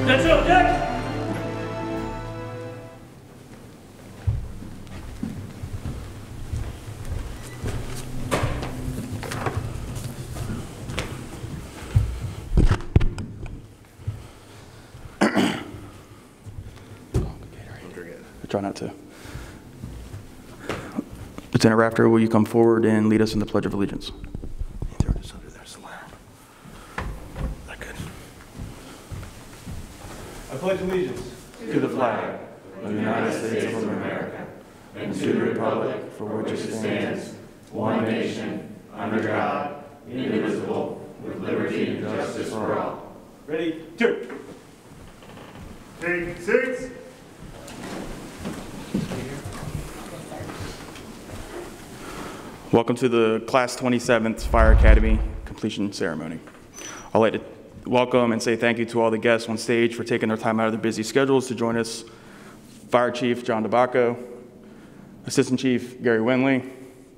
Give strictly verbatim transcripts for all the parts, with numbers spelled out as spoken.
Attention on deck! Try not to. Lieutenant Rafter, will you come forward and lead us in the Pledge of Allegiance? They're just under there somewhere. That good. I pledge allegiance To the flag of the United States of America and to the republic for which it stands, one nation, under God, indivisible, with liberty and justice for all. Ready? Two. Take six. Welcome to the Class twenty-seventh Fire Academy completion ceremony. I'd like to welcome and say thank you to all the guests on stage for taking their time out of their busy schedules to join us. Fire Chief John DeBacco, Assistant Chief Gary Winley,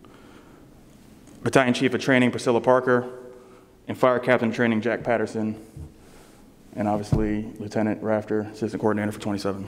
Battalion Chief of Training Priscilla Parker, and Fire Captain of Training Jack Patterson, and obviously Lieutenant Rafter, Assistant Coordinator for twenty-seven.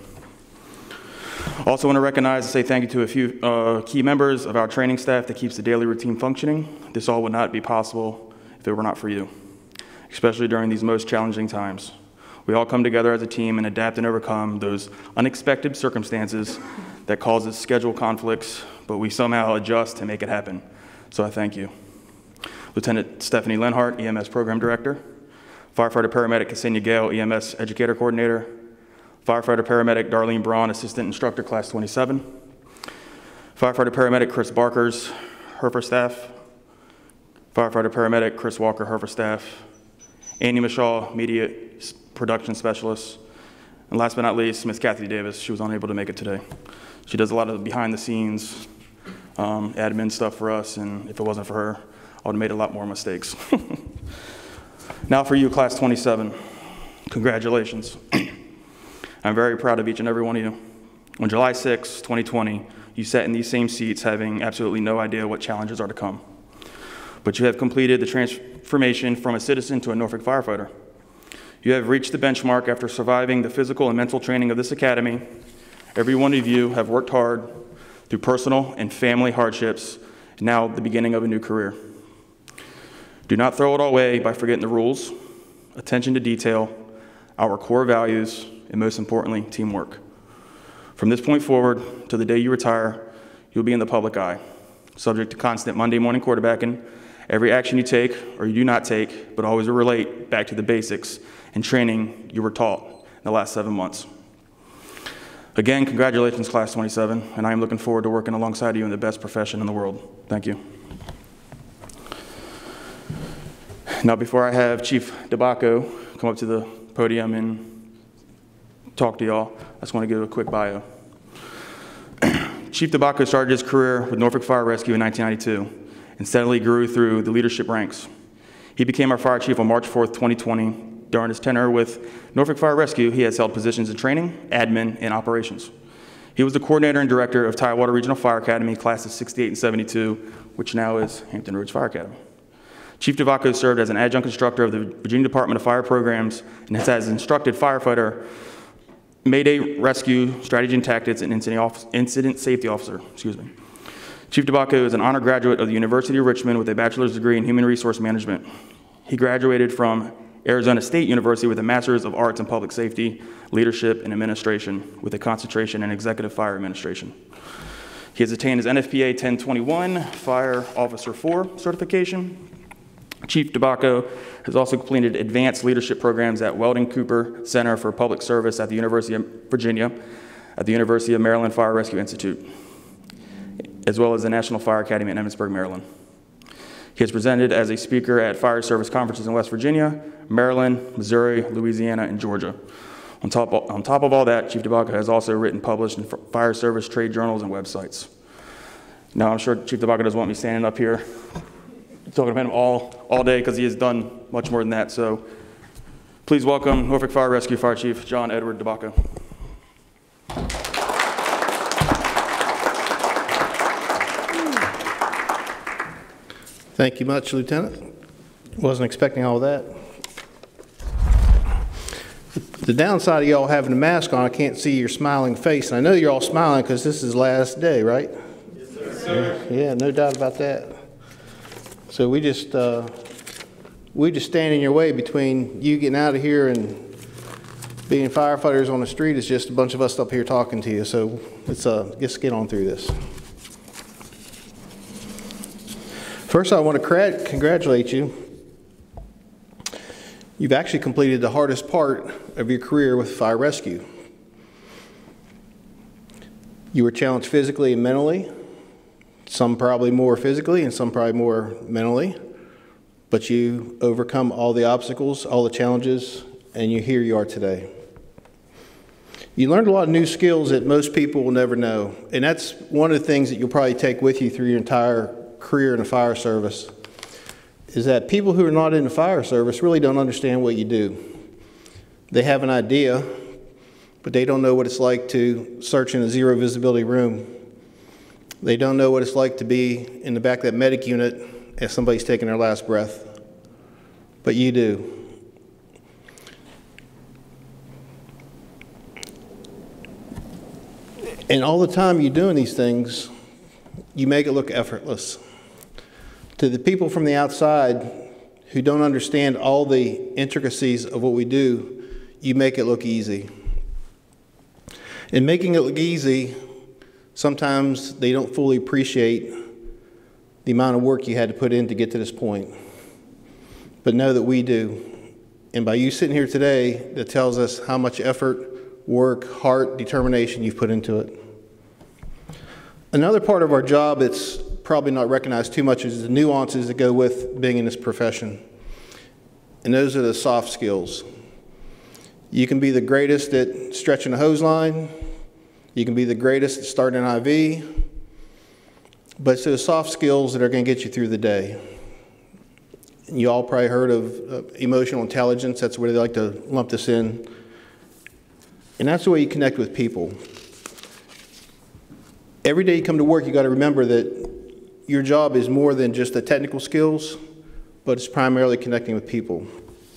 Also want to recognize and say thank you to a few uh, key members of our training staff that keeps the daily routine functioning. This all would not be possible if it were not for you, especially during these most challenging times. We all come together as a team and adapt and overcome those unexpected circumstances that causes schedule conflicts, but we somehow adjust to make it happen. So I thank you. Lieutenant Stephanie Lenhart, E M S Program Director, Firefighter Paramedic Ksenia Gale, E M S Educator Coordinator, Firefighter Paramedic Darlene Braun, Assistant Instructor, Class twenty-seven. Firefighter Paramedic Chris Barkers, Herfer Staff. Firefighter Paramedic Chris Walker, Herfer Staff. Andy Mishaw, Media Production Specialist. And last but not least, Miss Kathy Davis. She was unable to make it today. She does a lot of behind the scenes um, admin stuff for us, and if it wasn't for her, I would have made a lot more mistakes. Now for you, Class twenty-seven, congratulations. I'm very proud of each and every one of you. On July sixth, twenty twenty, you sat in these same seats having absolutely no idea what challenges are to come. But you have completed the transformation from a citizen to a Norfolk firefighter. You have reached the benchmark after surviving the physical and mental training of this academy. Every one of you have worked hard through personal and family hardships, and now the beginning of a new career. Do not throw it all away by forgetting the rules, attention to detail, our core values, and most importantly, teamwork. From this point forward, to the day you retire, you'll be in the public eye, subject to constant Monday morning quarterbacking. Every action you take or you do not take, but always relate back to the basics and training you were taught in the last seven months. Again, congratulations, Class twenty-seven, and I am looking forward to working alongside you in the best profession in the world. Thank you. Now, before I have Chief DeBacco come up to the podium and talk to y'all, I just want to give a quick bio. Chief DeBacco started his career with Norfolk Fire Rescue in nineteen ninety-two and steadily grew through the leadership ranks. He became our fire chief on March fourth, twenty twenty. During his tenure with Norfolk Fire Rescue, he has held positions in training, admin, and operations. He was the coordinator and director of Tidewater Regional Fire Academy, classes sixty-eight and seventy-two, which now is Hampton Roads Fire Academy. Chief DeBacco served as an adjunct instructor of the Virginia Department of Fire Programs and has instructed firefighter Mayday Rescue Strategy and Tactics and Incident, Incident Safety Officer. Excuse me. Chief DeBacco is an honor graduate of the University of Richmond with a bachelor's degree in Human Resource Management. He graduated from Arizona State University with a Master's of Arts in Public Safety, Leadership, and Administration with a concentration in Executive Fire Administration. He has attained his N F P A ten twenty-one Fire Officer four certification. Chief DeBacco has also completed advanced leadership programs at Weldon Cooper Center for Public Service at the University of Virginia, at the University of Maryland Fire Rescue Institute, as well as the National Fire Academy in Emmitsburg, Maryland. He has presented as a speaker at fire service conferences in West Virginia, Maryland, Missouri, Louisiana, and Georgia. On top, on top of all that, Chief DeBacco has also written, published in fire service trade journals and websites. Now, I'm sure Chief DeBacco doesn't want me standing up here talking about him all, all day because he has done much more than that. So please welcome Norfolk Fire Rescue Fire Chief John Edward DeBacco. Thank you much, Lieutenant. Wasn't expecting all that. The downside of y'all having a mask on, I can't see your smiling face. And I know you're all smiling because this is last day, right? Yes, sir. Yeah, no doubt about that. So we just, uh, we just stand in your way between you getting out of here and being firefighters on the street. Is just a bunch of us up here talking to you. So let's, uh, let's get on through this. First, I want to congratulate you. You've actually completed the hardest part of your career with fire rescue. You were challenged physically and mentally, some probably more physically and some probably more mentally, but you overcome all the obstacles, all the challenges, and you here you are today. You learned a lot of new skills that most people will never know, and that's one of the things that you'll probably take with you through your entire career in the fire service, is that people who are not in the fire service really don't understand what you do. They have an idea, but they don't know what it's like to search in a zero visibility room. They don't know what it's like to be in the back of that medic unit as somebody's taking their last breath, but you do. And all the time you're doing these things, you make it look effortless. To the people from the outside who don't understand all the intricacies of what we do, you make it look easy. In making it look easy, sometimes they don't fully appreciate the amount of work you had to put in to get to this point. But know that we do. And by you sitting here today, that tells us how much effort, work, heart, determination you've put into it. Another part of our job that's probably not recognized too much is the nuances that go with being in this profession. And those are the soft skills. You can be the greatest at stretching a hose line. You can be the greatest at starting an I V. But it's those soft skills that are going to get you through the day. And you all probably heard of uh, emotional intelligence. That's where they like to lump this in. And that's the way you connect with people. Every day you come to work, you got to remember that your job is more than just the technical skills, but it's primarily connecting with people.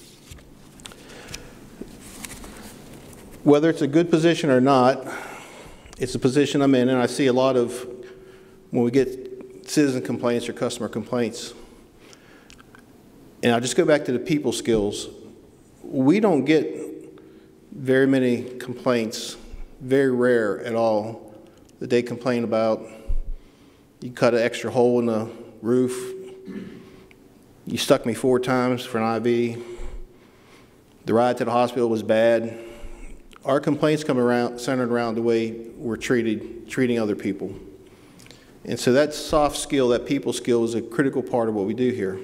Whether it's a good position or not, it's a position I'm in, and I see a lot of, when we get citizen complaints or customer complaints, and I'll just go back to the people skills. We don't get very many complaints, very rare at all, that they complain about you cut an extra hole in the roof, you stuck me four times for an I V, the ride to the hospital was bad. Our complaints come around, centered around the way we're treated, treating other people. And so that soft skill, that people skill, is a critical part of what we do here.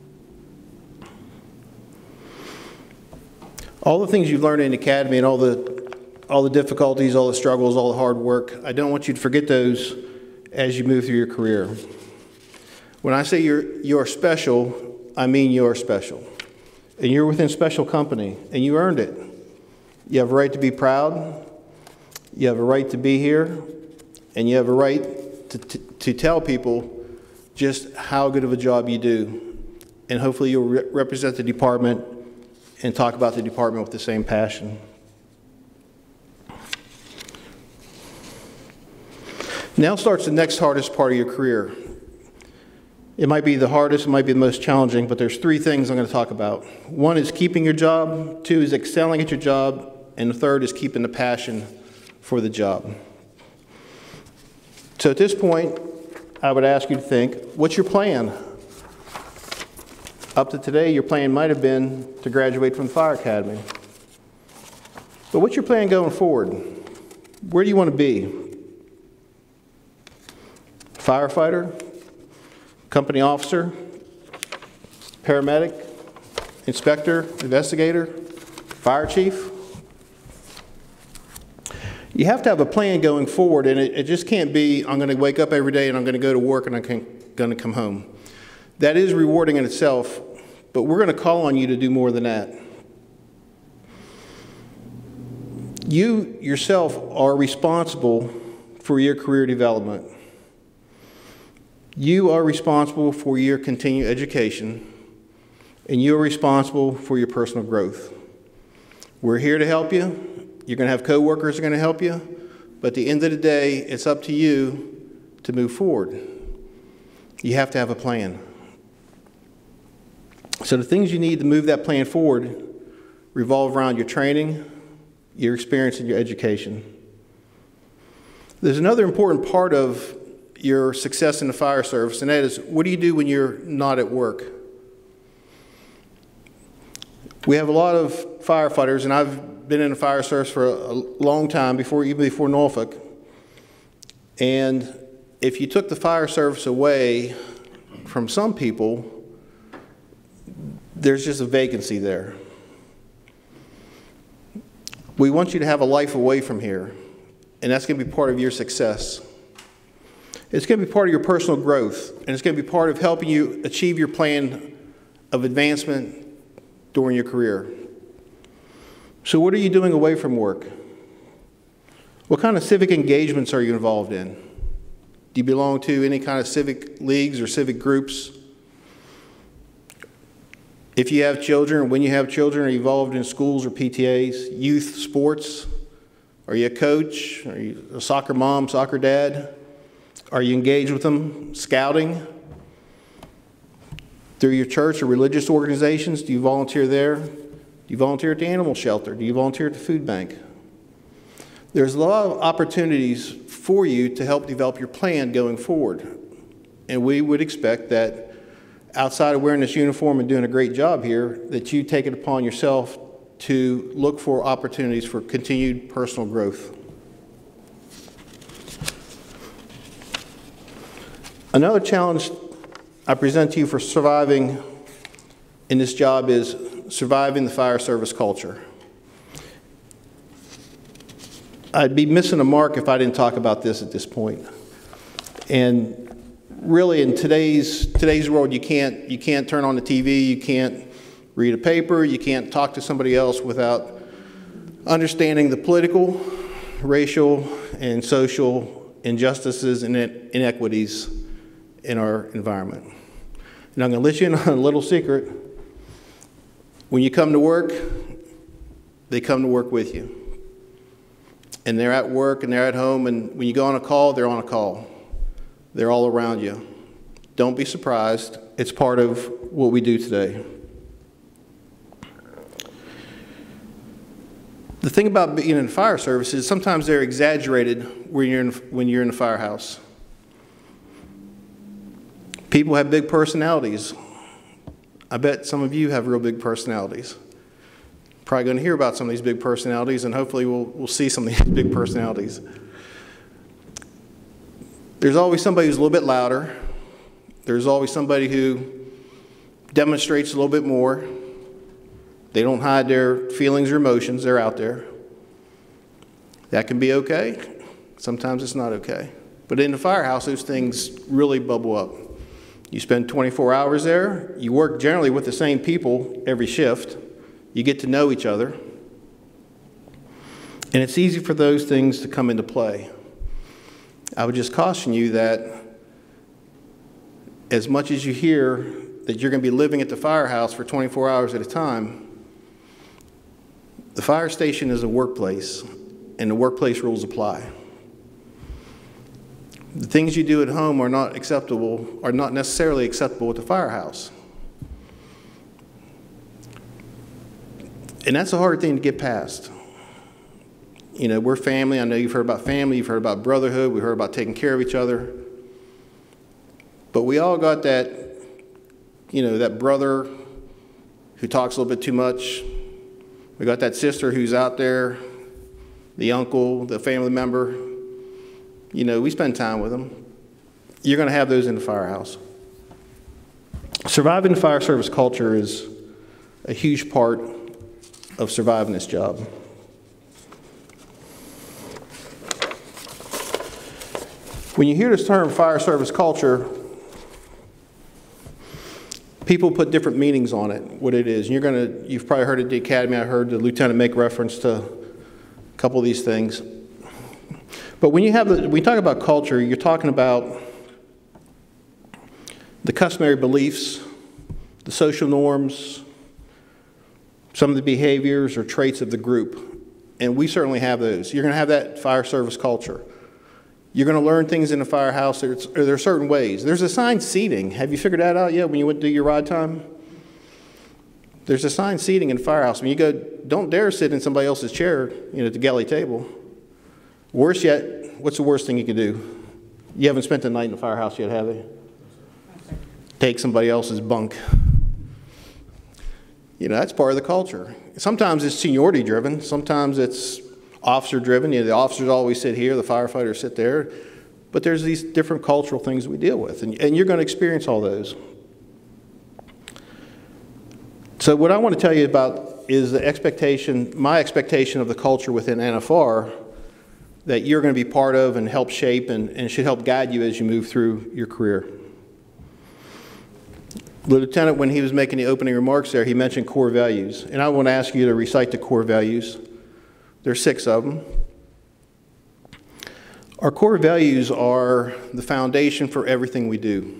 All the things you've learned in the academy and all the, all the difficulties, all the struggles, all the hard work, I don't want you to forget those as you move through your career. When I say you're, you're special, I mean you're special. And you're within special company, and you earned it. You have a right to be proud, you have a right to be here, and you have a right to, to, to tell people just how good of a job you do. And hopefully you'll re represent the department and talk about the department with the same passion. Now starts the next hardest part of your career. It might be the hardest, it might be the most challenging, but there's three things I'm going to talk about. One is keeping your job, two is excelling at your job, and the third is keeping the passion for the job. So at this point, I would ask you to think, what's your plan? Up to today, your plan might have been to graduate from the Fire Academy. But what's your plan going forward? Where do you want to be? Firefighter? Company officer? Paramedic? Inspector? Investigator? Fire chief? You have to have a plan going forward, and it, it just can't be, I'm going to wake up every day and I'm going to go to work and I'm going to come home. That is rewarding in itself, but we're going to call on you to do more than that. You yourself are responsible for your career development. You are responsible for your continued education, and you are responsible for your personal growth. We're here to help you. You're going to have coworkers who are going to help you. But at the end of the day, it's up to you to move forward. You have to have a plan. So the things you need to move that plan forward revolve around your training, your experience, and your education. There's another important part of your success in the fire service, and that is, what do you do when you're not at work? We have a lot of firefighters, and I've been in the fire service for a, a long time, before even before Norfolk. And if you took the fire service away from some people, there's just a vacancy there. We want you to have a life away from here, and that's going to be part of your success. It's going to be part of your personal growth, and it's going to be part of helping you achieve your plan of advancement during your career. So what are you doing away from work? What kind of civic engagements are you involved in? Do you belong to any kind of civic leagues or civic groups? If you have children, when you have children, are you involved in schools or P T As, youth sports? Are you a coach? Are you a soccer mom, soccer dad? Are you engaged with them? Scouting? Through your church or religious organizations, do you volunteer there? Do you volunteer at the animal shelter? Do you volunteer at the food bank? There's a lot of opportunities for you to help develop your plan going forward. And we would expect that outside of wearing this uniform and doing a great job here, that you take it upon yourself to look for opportunities for continued personal growth. Another challenge I present to you for surviving in this job is surviving the fire service culture. I'd be missing a mark if I didn't talk about this at this point. And really, in today's today's world, you can't you can't turn on the T V, you can't read a paper, you can't talk to somebody else without understanding the political, racial, and social injustices and inequities in our environment. And I'm going to let you in on a little secret. When you come to work, they come to work with you. And they're at work and they're at home, and when you go on a call, they're on a call. They're all around you. Don't be surprised. It's part of what we do today. The thing about being in the fire service is sometimes they're exaggerated when you're in, when you're in the firehouse. People have big personalities. I bet some of you have real big personalities. Probably going to hear about some of these big personalities, and hopefully we'll, we'll see some of these big personalities. There's always somebody who's a little bit louder. There's always somebody who demonstrates a little bit more. They don't hide their feelings or emotions. They're out there. That can be okay. Sometimes it's not okay. But in the firehouse, those things really bubble up. You spend twenty-four hours there. You work generally with the same people every shift. You get to know each other. And it's easy for those things to come into play. I would just caution you that as much as you hear that you're going to be living at the firehouse for twenty-four hours at a time, the fire station is a workplace, and the workplace rules apply. The things you do at home are not acceptable, are not necessarily acceptable at the firehouse. And that's a hard thing to get past. You know, we're family. I know you've heard about family. You've heard about brotherhood. We've heard about taking care of each other. But we all got that, you know, that brother who talks a little bit too much. We got that sister who's out there, the uncle, the family member. You know, we spend time with them. You're going to have those in the firehouse. Surviving the fire service culture is a huge part of surviving this job. When you hear this term fire service culture, people put different meanings on it, what it is. And you're going to, you've probably heard at the academy, I heard the lieutenant make reference to a couple of these things. But when you have the, when you talk about culture, you're talking about the customary beliefs, the social norms, some of the behaviors or traits of the group, and we certainly have those. You're going to have that fire service culture. You're going to learn things in the firehouse. There's, there are certain ways. There's assigned seating. Have you figured that out yet when you went to do your ride time? There's assigned seating in the firehouse. When you go, don't dare sit in somebody else's chair, you know, at the galley table. Worse yet, what's the worst thing you can do? You haven't spent the night in the firehouse yet, have you? Take somebody else's bunk. You know, that's part of the culture. Sometimes it's seniority driven. Sometimes it's officer driven. You know, the officers always sit here, the firefighters sit there. But there's these different cultural things we deal with, and, and you're going to experience all those. So what I want to tell you about is the expectation, my expectation of the culture within N F R that you're going to be part of and help shape and, and should help guide you as you move through your career. The lieutenant, when he was making the opening remarks there, he mentioned core values. And I want to ask you to recite the core values. There's six of them. Our core values are the foundation for everything we do.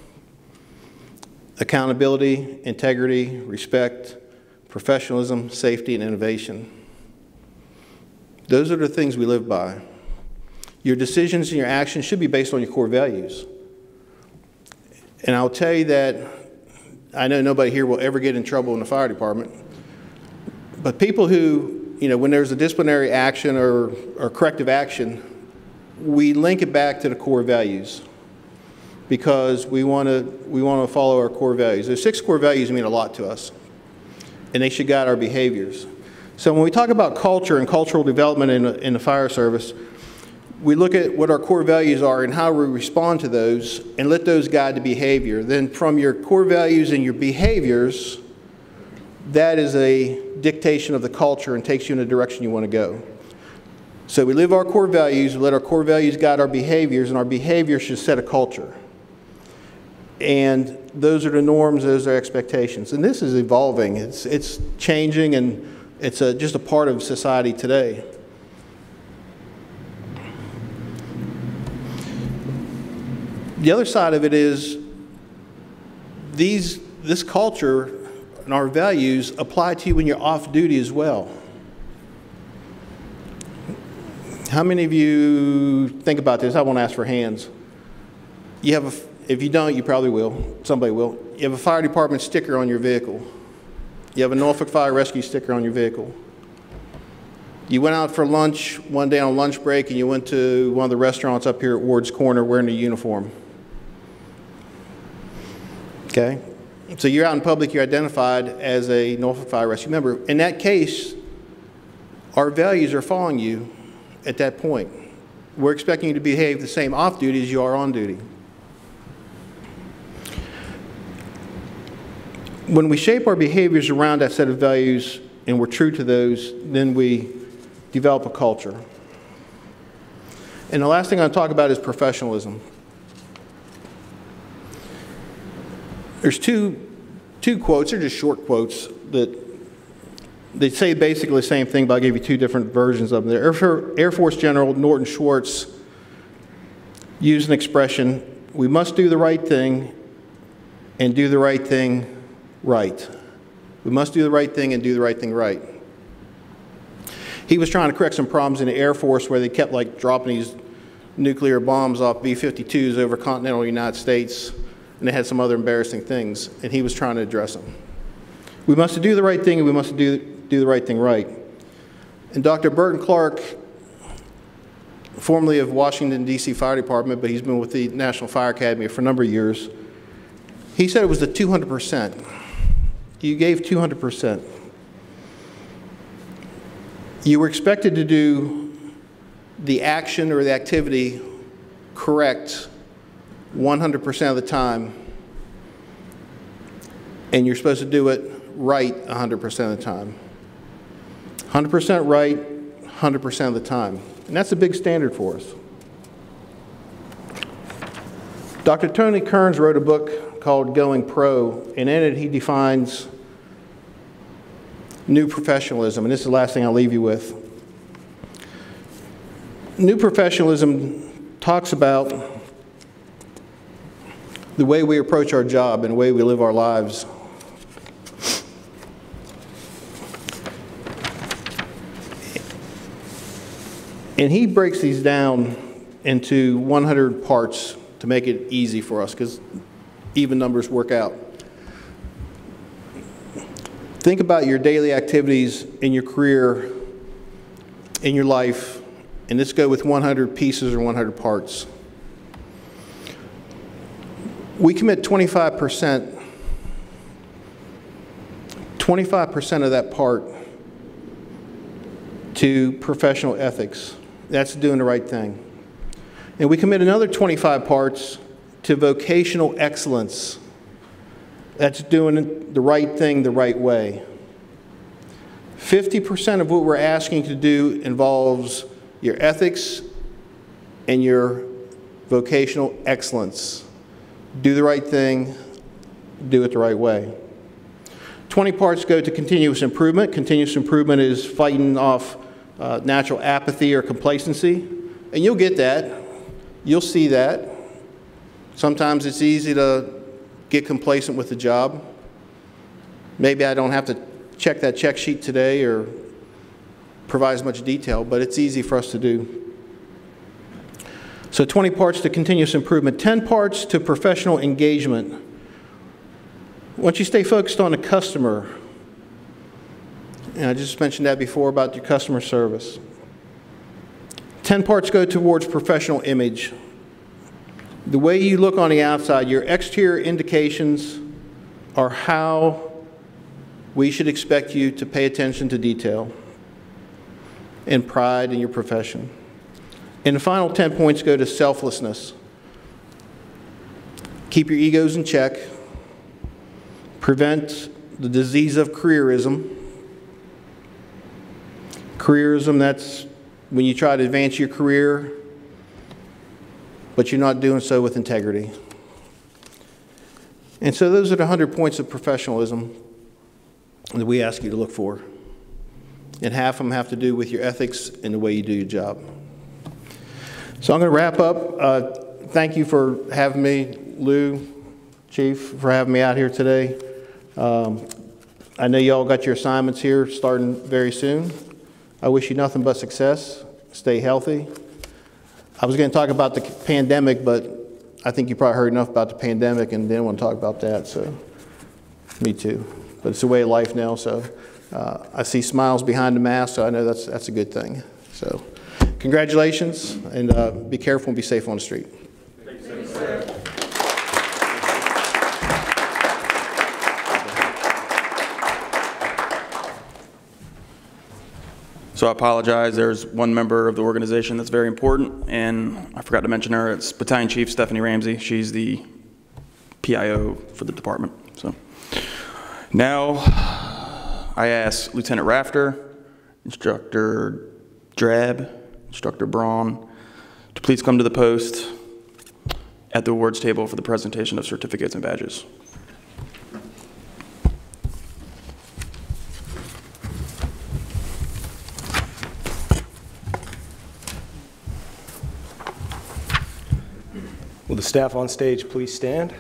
Accountability, integrity, respect, professionalism, safety, and innovation. Those are the things we live by. Your decisions and your actions should be based on your core values. And I'll tell you that I know nobody here will ever get in trouble in the fire department, but people who, you know, when there's a disciplinary action or, or corrective action, we link it back to the core values because we want to we want to follow our core values. There's six core values mean a lot to us, and they should guide our behaviors. So when we talk about culture and cultural development in, in the fire service, we look at what our core values are and how we respond to those and let those guide the behavior. Then from your core values and your behaviors, that is a dictation of the culture and takes you in the direction you want to go. So we live our core values, we let our core values guide our behaviors, and our behaviors should set a culture. And those are the norms, those are expectations. And this is evolving, it's, it's changing, and it's a, just a part of society today. The other side of it is these, this culture and our values apply to you when you're off duty as well. How many of you think about this? I won't ask for hands. You have a, if you don't, you probably will. Somebody will. You have a fire department sticker on your vehicle. You have a Norfolk Fire Rescue sticker on your vehicle. You went out for lunch one day on lunch break and you went to one of the restaurants up here at Ward's Corner wearing a uniform. Okay? So you're out in public, you're identified as a Norfolk Fire Rescue member. In that case, our values are following you at that point. We're expecting you to behave the same off duty as you are on duty. When we shape our behaviors around that set of values and we're true to those, then we develop a culture. And the last thing I'm going to talk about is professionalism. There's two, two quotes, they're just short quotes that they say basically the same thing, but I'll give you two different versions of them. Air, Air Force General Norton Schwartz used an expression, we must do the right thing and do the right thing right. We must do the right thing and do the right thing right. He was trying to correct some problems in the Air Force where they kept like dropping these nuclear bombs off B fifty-twos over continental United States, and they had some other embarrassing things, and he was trying to address them. We must do the right thing and we must do, do the right thing right. And Doctor Burton Clark, formerly of Washington, D C Fire Department, but he's been with the National Fire Academy for a number of years, he said it was the two hundred percent. You gave two hundred percent. You were expected to do the action or the activity correct one hundred percent of the time, and you're supposed to do it right one hundred percent of the time. one hundred percent right, one hundred percent of the time. And that's a big standard for us. Doctor Tony Kearns wrote a book called Going Pro, and in it he defines new professionalism, and this is the last thing I'll leave you with. New professionalism talks about the way we approach our job and the way we live our lives. And he breaks these down into one hundred parts to make it easy for us, because even numbers work out. Think about your daily activities in your career, in your life, and let's go with one hundred pieces or one hundred parts. We commit twenty-five percent, twenty-five percent of that part to professional ethics. That's doing the right thing. And we commit another twenty-five parts to vocational excellence. That's doing the right thing the right way. fifty percent of what we're asking to do involves your ethics and your vocational excellence. Do the right thing, do it the right way. twenty parts go to continuous improvement. Continuous improvement is fighting off uh, natural apathy or complacency. And you'll get that. You'll see that. Sometimes it's easy to get complacent with the job. Maybe I don't have to check that check sheet today or provide as much detail, but it's easy for us to do. So twenty parts to continuous improvement, ten parts to professional engagement. Once you stay focused on the customer, and I just mentioned that before about your customer service. ten parts go towards professional image. The way you look on the outside, your exterior indications are how we should expect you to pay attention to detail and pride in your profession. And the final ten points go to selflessness. Keep your egos in check. Prevent the disease of careerism. Careerism, that's when you try to advance your career, but you're not doing so with integrity. And so those are the one hundred points of professionalism that we ask you to look for. And half of them have to do with your ethics and the way you do your job. So I'm going to wrap up. Uh, thank you for having me, Lou, Chief, for having me out here today. Um, I know you all got your assignments here starting very soon. I wish you nothing but success. Stay healthy. I was going to talk about the pandemic, but I think you probably heard enough about the pandemic and didn't want to talk about that, so me too. But it's a way of life now, so uh, I see smiles behind the mask, so I know that's, that's a good thing. So congratulations, and uh, be careful and be safe on the street. Thank you, sir. So I apologize. There's one member of the organization that's very important, and I forgot to mention her. It's Battalion Chief Stephanie Ramsey. She's the P I O for the department. So now I ask Lieutenant Rafter, Instructor Drab, Instructor Braun, to please come to the post at the awards table for the presentation of certificates and badges. Will the staff on stage please stand?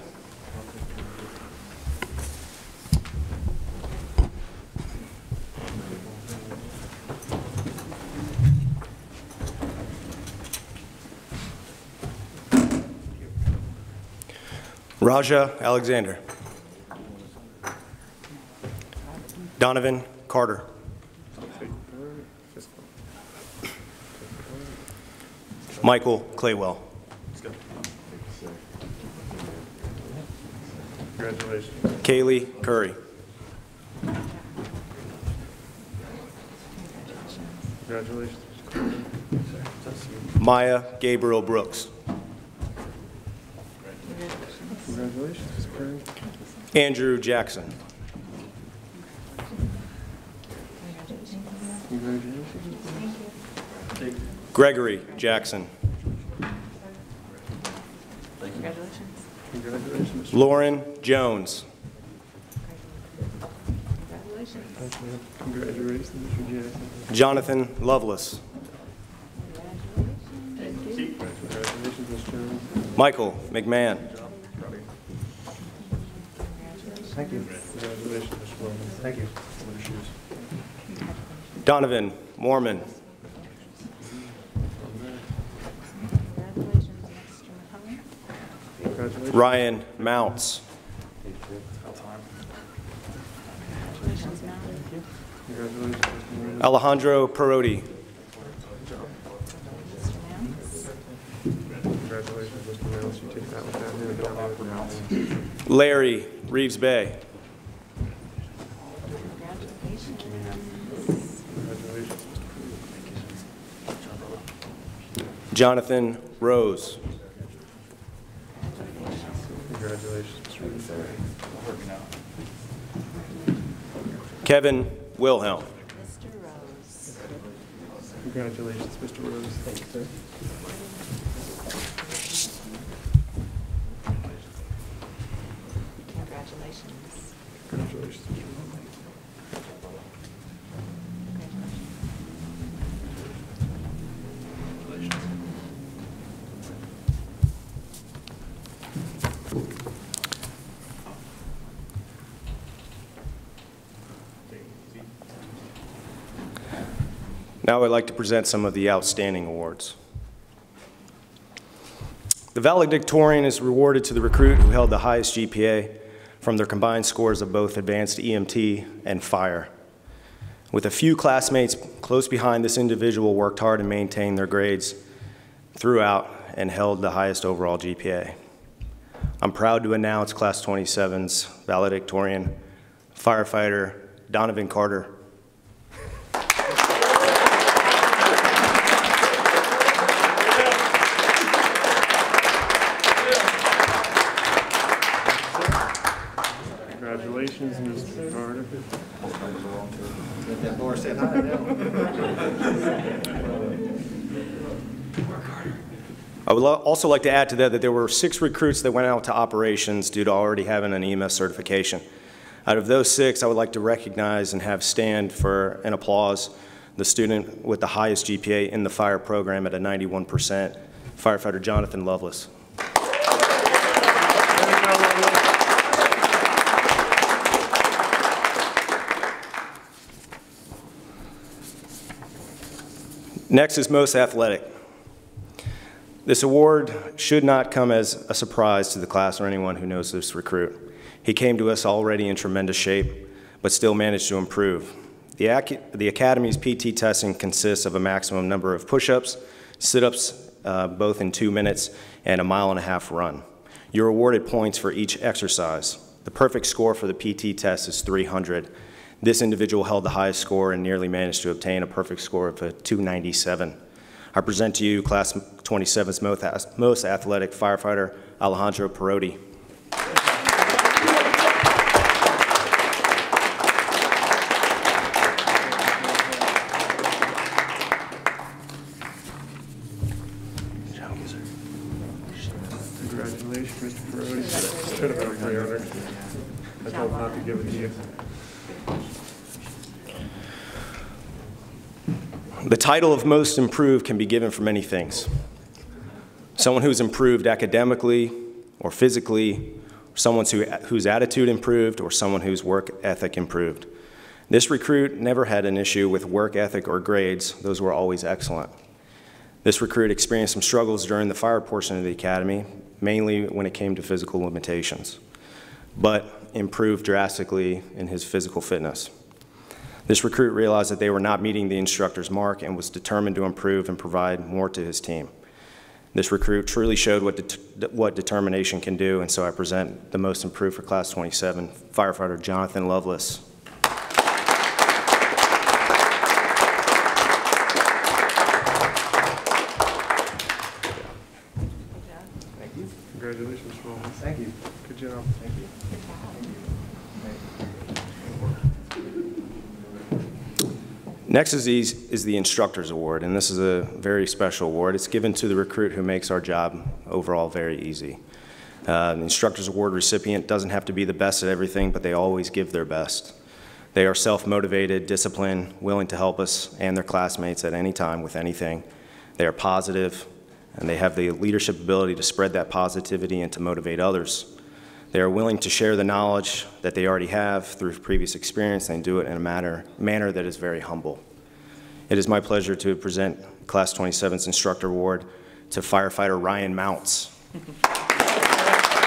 Raja Alexander. Donovan Carter. Michael Claywell. Congratulations. Kaylee Curry. Congratulations. Maya Gabriel Brooks. Congratulations. Andrew Jackson. Gregory Jackson. Congratulations. Lauren Jones. Congratulations. Congratulations, Mister Jackson. Jonathan Lovelace. Congratulations, Mister Jones. Michael McMahon. Thank you. Congratulations, Mister Wilman. Thank you. Donovan Mormon. Congratulations. Ryan Mounts. Congratulations, Matt. Congratulations, Mister Moore. Alejandro Perotti. Mister Nance. Congratulations, Mister Mills. You take that one down here. Down there, down there. Larry Reeves Bay. Congratulations. Congratulations, Jonathan Rose. Congratulations, Mister Rose. Kevin Wilhelm. Mister Rose. Congratulations, Mister Rose. Thank you, sir. Congratulations. Congratulations, Mister Rose. Now I'd like to present some of the outstanding awards. The valedictorian is rewarded to the recruit who held the highest G P A from their combined scores of both advanced E M T and fire. With a few classmates close behind, this individual worked hard and maintained their grades throughout and held the highest overall G P A. I'm proud to announce Class twenty-seven's valedictorian, firefighter Donovan Carter. Congratulations, Mister Carter. I would lo- also like to add to that that there were six recruits that went out to operations due to already having an E M S certification. Out of those six, I would like to recognize and have stand for an applause the student with the highest G P A in the fire program at a ninety-one percent, firefighter Jonathan Lovelace. Next is most athletic. This award should not come as a surprise to the class or anyone who knows this recruit. He came to us already in tremendous shape, but still managed to improve. The, ac the Academy's P T testing consists of a maximum number of push-ups, sit-ups, uh, both in two minutes, and a mile and a half run. You're awarded points for each exercise. The perfect score for the P T test is three hundred. This individual held the highest score and nearly managed to obtain a perfect score of a two ninety-seven. I present to you Class twenty-seven's most athletic firefighter, Alejandro Perotti. Congratulations, Mister Perotti. Should have been a three hundred. I told him not to give it to you. The title of most improved can be given for many things. Someone who's improved academically or physically, or someone who, whose attitude improved, or someone whose work ethic improved. This recruit never had an issue with work ethic or grades. Those were always excellent. This recruit experienced some struggles during the fire portion of the academy, mainly when it came to physical limitations, but improved drastically in his physical fitness. This recruit realized that they were not meeting the instructor's mark and was determined to improve and provide more to his team. This recruit truly showed what, det what determination can do, and so I present the most improved for Class twenty-seven, firefighter Jonathan Lovelace. Congratulations, Roland. Thank you. Good job. Thank you. Next is the, is the Instructor's Award, and this is a very special award. It's given to the recruit who makes our job overall very easy. Uh, the Instructor's Award recipient doesn't have to be the best at everything, but they always give their best. They are self-motivated, disciplined, willing to help us and their classmates at any time with anything. They are positive, and they have the leadership ability to spread that positivity and to motivate others. They are willing to share the knowledge that they already have through previous experience and do it in a manner, manner that is very humble. It is my pleasure to present Class twenty-seven's Instructor Award to firefighter Ryan Mounts.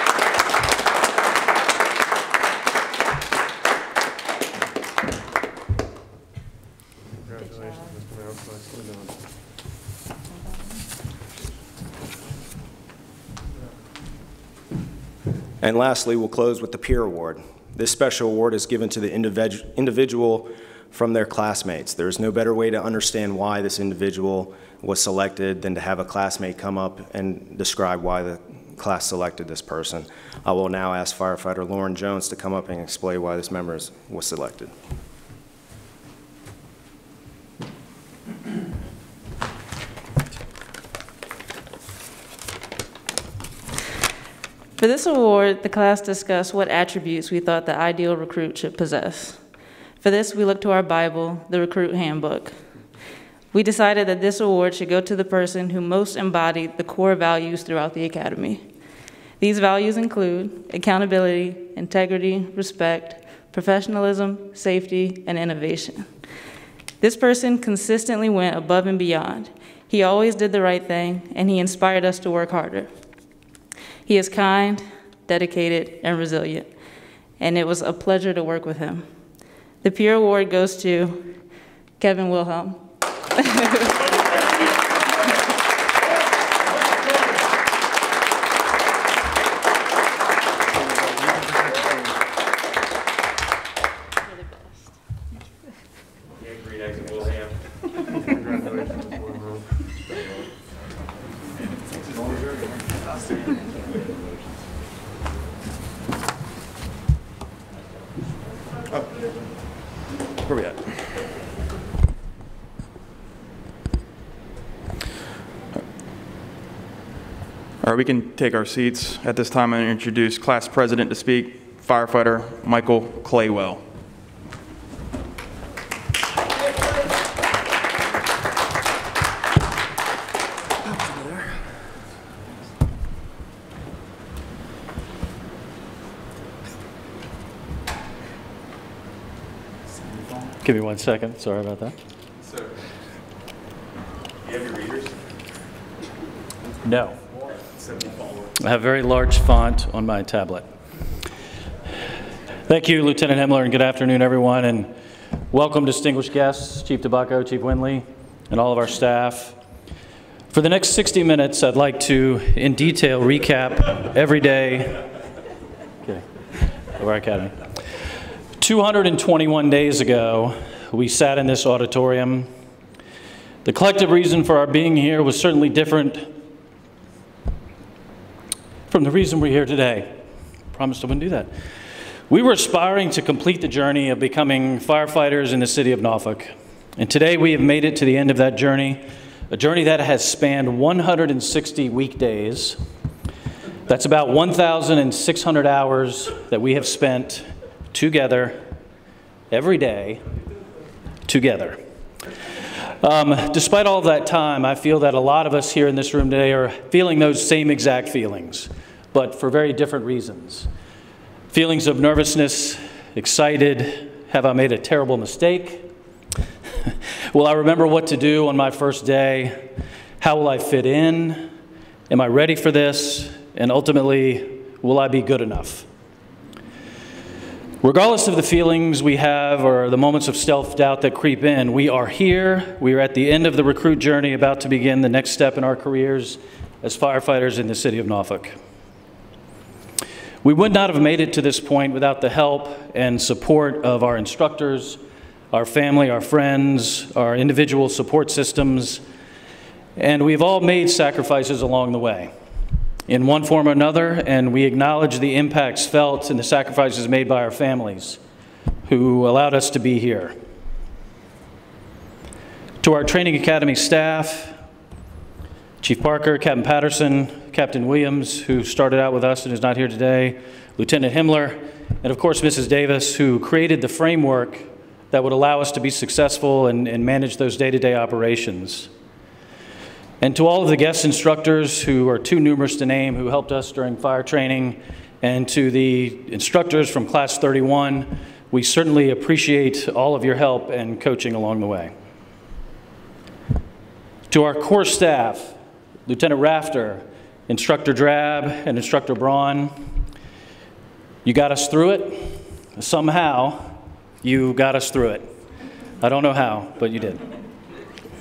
And lastly, we'll close with the peer award. This special award is given to the individu- individual from their classmates. There's no better way to understand why this individual was selected than to have a classmate come up and describe why the class selected this person. I will now ask firefighter Lauren Jones to come up and explain why this member was selected. For this award, the class discussed what attributes we thought the ideal recruit should possess. For this, we looked to our Bible, the Recruit Handbook. We decided that this award should go to the person who most embodied the core values throughout the academy. These values include accountability, integrity, respect, professionalism, safety, and innovation. This person consistently went above and beyond. He always did the right thing, and he inspired us to work harder. He is kind, dedicated, and resilient, and it was a pleasure to work with him. The peer award goes to Kevin Wilhelm. Congratulations, Wilhelm. Where we at? All right, we can take our seats. At this time, I'm going to introduce class president to speak, firefighter Michael Claywell. Give me one second. Sorry about that. Sir, do you have your readers? No. I have very large font on my tablet. Thank you, Lieutenant Himmler, and good afternoon, everyone, and welcome distinguished guests, Chief Tabacco, Chief Winley, and all of our staff. For the next sixty minutes, I'd like to, in detail, recap every day okay, of our academy. two hundred twenty-one days ago, we sat in this auditorium. The collective reason for our being here was certainly different from the reason we're here today. Promised I wouldn't do that. We were aspiring to complete the journey of becoming firefighters in the city of Norfolk. And today we have made it to the end of that journey, a journey that has spanned one hundred sixty weekdays. That's about one thousand six hundred hours that we have spent together, every day, together. Um, despite all of that time, I feel that a lot of us here in this room today are feeling those same exact feelings, but for very different reasons. Feelings of nervousness, excited, have I made a terrible mistake? Will I remember what to do on my first day? How will I fit in? Am I ready for this? And ultimately, will I be good enough? Regardless of the feelings we have or the moments of self-doubt that creep in, we are here. We are at the end of the recruit journey, about to begin the next step in our careers as firefighters in the city of Norfolk. We would not have made it to this point without the help and support of our instructors, our family, our friends, our individual support systems, and we've all made sacrifices along the way, in one form or another, and we acknowledge the impacts felt and the sacrifices made by our families who allowed us to be here. To our Training Academy staff, Chief Parker, Captain Patterson, Captain Williams, who started out with us and is not here today, Lieutenant Himmler, and of course Missus Davis, who created the framework that would allow us to be successful and, and manage those day-to-day operations. And to all of the guest instructors who are too numerous to name, who helped us during fire training, and to the instructors from Class thirty-one, we certainly appreciate all of your help and coaching along the way. To our core staff, Lieutenant Rafter, Instructor Drab, and Instructor Braun, you got us through it. Somehow, you got us through it. I don't know how, but you did.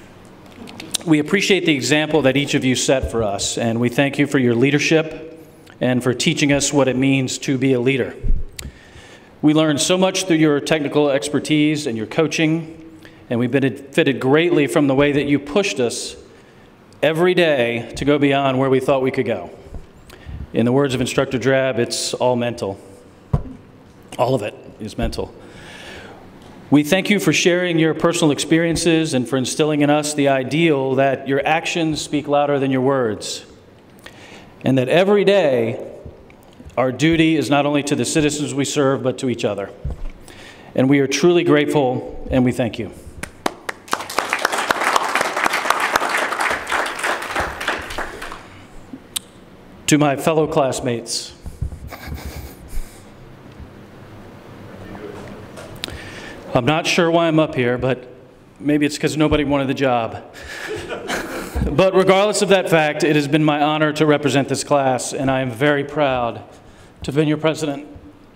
We appreciate the example that each of you set for us, and we thank you for your leadership, and for teaching us what it means to be a leader. We learned so much through your technical expertise and your coaching, and we benefited greatly from the way that you pushed us every day to go beyond where we thought we could go. In the words of Instructor Drab, it's all mental. All of it is mental. We thank you for sharing your personal experiences and for instilling in us the ideal that your actions speak louder than your words, and that every day our duty is not only to the citizens we serve, but to each other. And we are truly grateful, and we thank you. To my fellow classmates, I'm not sure why I'm up here, but maybe it's because nobody wanted the job. But regardless of that fact, it has been my honor to represent this class, and I am very proud to have been your president.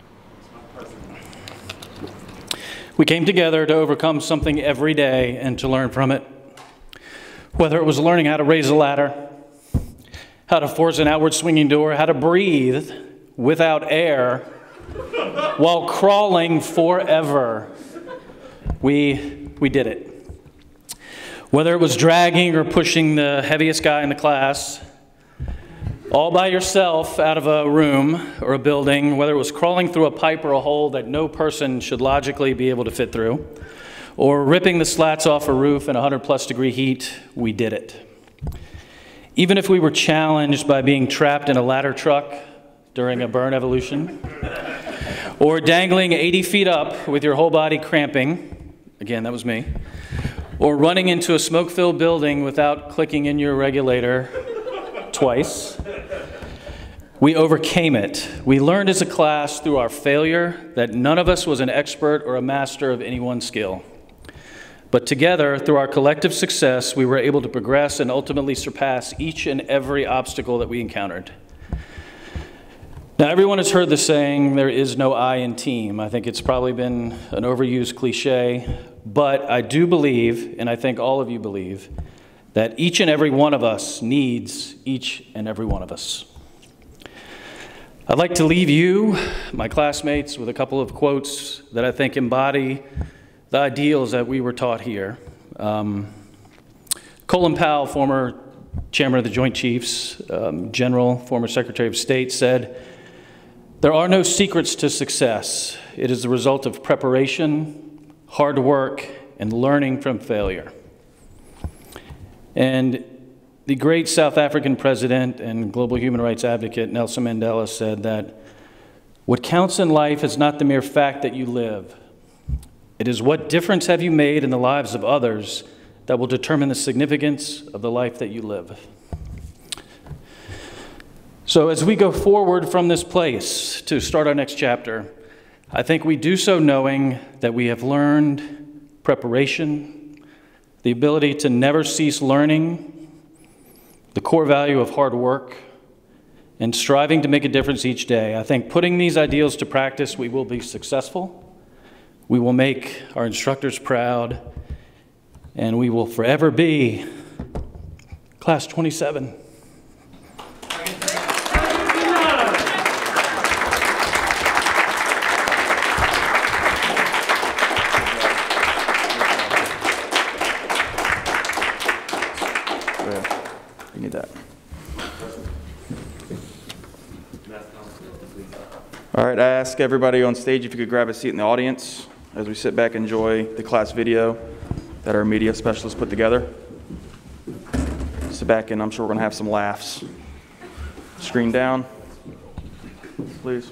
We came together to overcome something every day and to learn from it. Whether it was learning how to raise a ladder, how to force an outward swinging door, how to breathe without air while crawling forever. We, we did it. Whether it was dragging or pushing the heaviest guy in the class, all by yourself out of a room or a building, whether it was crawling through a pipe or a hole that no person should logically be able to fit through, or ripping the slats off a roof in one hundred plus degree heat, we did it. Even if we were challenged by being trapped in a ladder truck during a burn evolution, or dangling eighty feet up with your whole body cramping, again, that was me, or running into a smoke-filled building without clicking in your regulator twice, we overcame it. We learned as a class through our failure that none of us was an expert or a master of any one skill. But together, through our collective success, we were able to progress and ultimately surpass each and every obstacle that we encountered. Now, everyone has heard the saying, there is no I in team. I think it's probably been an overused cliche, but I do believe, and I think all of you believe, that each and every one of us needs each and every one of us. I'd like to leave you, my classmates, with a couple of quotes that I think embody the ideals that we were taught here. Um, Colin Powell, former chairman of the Joint Chiefs, um, general, former Secretary of State, said, "There are no secrets to success. It is the result of preparation, hard work, and learning from failure." And the great South African president and global human rights advocate Nelson Mandela said that what counts in life is not the mere fact that you live. It is what difference have you made in the lives of others that will determine the significance of the life that you live. So as we go forward from this place to start our next chapter, I think we do so knowing that we have learned preparation, the ability to never cease learning, the core value of hard work, and striving to make a difference each day. I think putting these ideals to practice, we will be successful, we will make our instructors proud, and we will forever be Class twenty-seven. You need that. All right, I ask everybody on stage if you could grab a seat in the audience as we sit back and enjoy the class video that our media specialists put together. Sit back and I'm sure we're going to have some laughs. Screen down, please.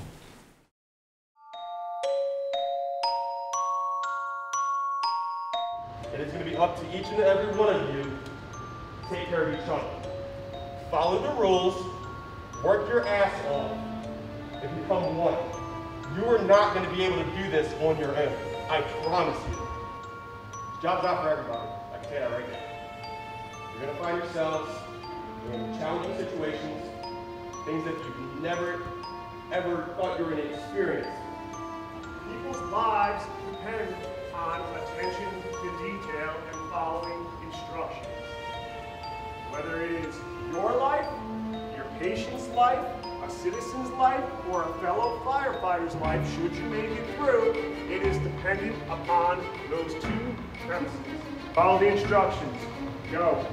And it's going to be up to each and every one of you to take care of each other. Follow the rules, work your ass off, and become one. You are not going to be able to do this on your own. I promise you. This job's not for everybody. I can tell you that right now. You're going to find yourselves in challenging situations, things that you've never, ever thought you were going to experience. People's lives depend on attention to detail and following instructions. Whether it is your life, your patient's life, a a citizen's life or a fellow firefighter's life, should you make it through, it is dependent upon those two premises. Follow the instructions. Go.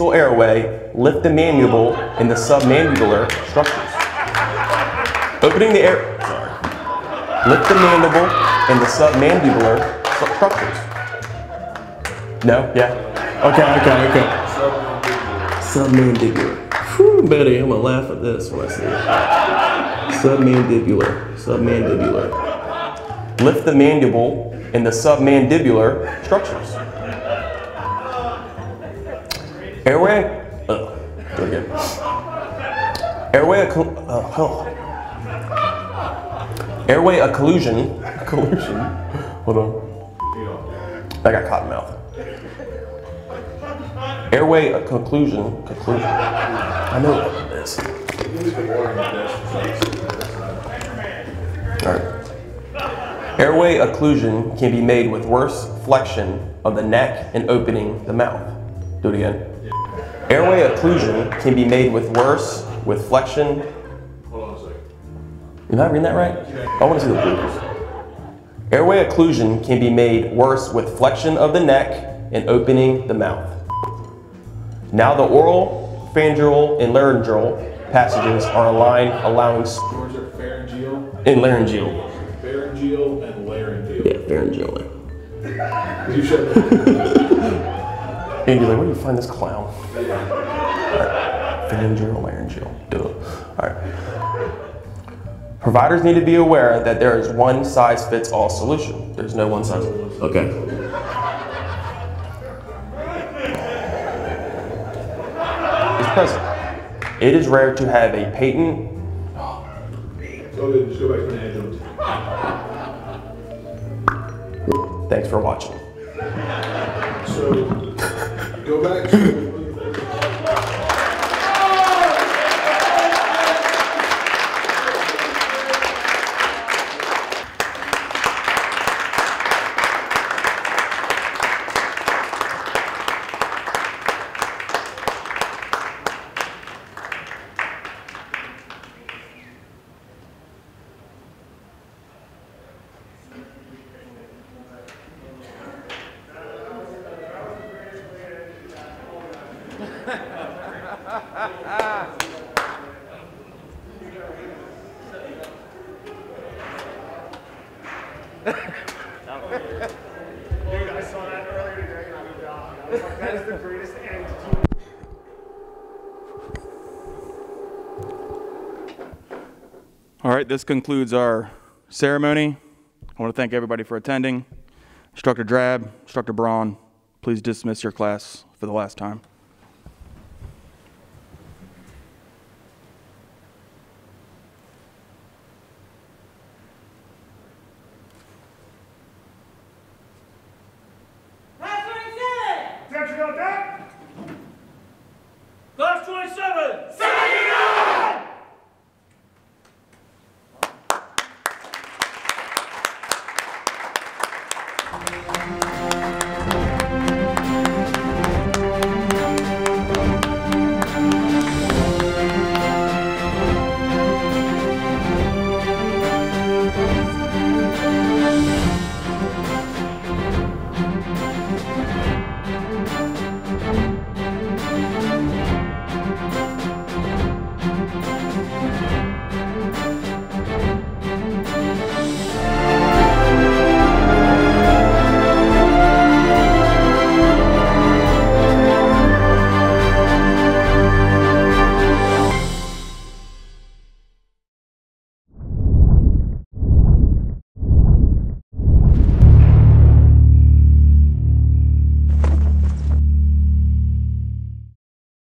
nasal airway, lift the mandible and the submandibular structures. Opening the air, sorry. Lift the mandible and the submandibular stru- structures. No? Yeah? Okay, okay, okay. Submandibular. Whew, Betty, I'm gonna laugh at this when I see it. Submandibular, submandibular. Lift the mandible and the submandibular structures. Airway, oh, do it again. Airway, occ- uh, oh. Airway occlusion, occlusion, hold on. I got cotton mouth. Airway occlusion, conclusion. I know what it is. All right. Airway occlusion can be made with worse flexion of the neck and opening the mouth. Do it again. Airway occlusion can be made with worse with flexion. Hold on a second. Am I reading that right? I want to see the bloopers. Airway occlusion can be made worse with flexion of the neck and opening the mouth. Now the oral, pharyngeal, and laryngeal passages are aligned, allowing s- Yours are pharyngeal, and laryngeal. pharyngeal, and laryngeal. Yeah, pharyngeal. You should. Andy's like, where do you find this clown? All right. Pharyngeal, laryngeal. Duh. All right. Providers need to be aware that there is one size fits all solution. There's no one size. Okay. Is present. It is rare to have a patent. So then just go back to an adjunct. Thanks for watching. So go back to. Dude, I saw that earlier today and I was dying. I was like, that is the greatest end to All right, this concludes our ceremony. I want to thank everybody for attending. Instructor Drab, Instructor Braun, please dismiss your class for the last time.